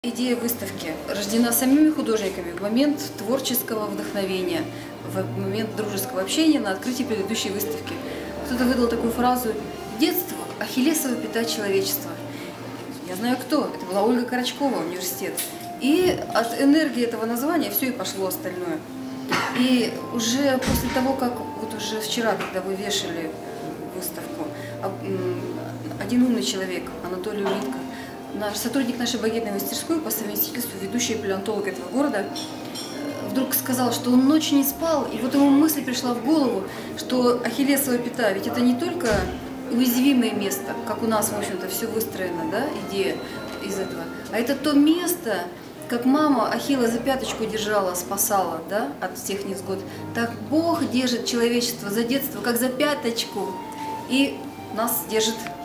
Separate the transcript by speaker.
Speaker 1: Идея выставки рождена самими художниками в момент творческого вдохновения, в момент дружеского общения на открытии предыдущей выставки. Кто-то выдал такую фразу «Детство – ахиллесова пята человечества». Я знаю кто, это была Ольга Корочкова, университет. И от энергии этого названия все и пошло остальное. И уже после того, как вот уже вчера, когда вы вешали выставку, один умный человек, Анатолий Улитко, сотрудник нашей багетной мастерской, по совместительству ведущий палеонтолог этого города, вдруг сказал, что он ночью не спал, и вот ему мысль пришла в голову, что ахиллесова пята, ведь это не только уязвимое место, как у нас, в общем-то, все выстроено, да, идея из этого, а это то место, как мама Ахилла за пяточку держала, спасала, да, от всех невзгод, так Бог держит человечество за детство, как за пяточку, и нас держит